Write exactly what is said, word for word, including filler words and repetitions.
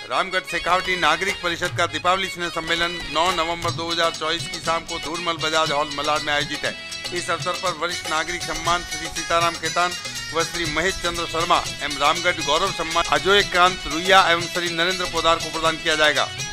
रामगढ़ शेखावटी नागरिक परिषद का दीपावली स्नेह सम्मेलन नौ नवंबर दो हज़ार चौबीस की शाम को धूलमल बजाज हॉल मलाड में आयोजित है। इस अवसर पर वरिष्ठ नागरिक सम्मान श्री सीताराम केतान व श्री महेश चंद्र शर्मा एवं रामगढ़ गौरव सम्मान अजय कांत रुइया एवं श्री नरेंद्र पोदार को प्रदान किया जाएगा।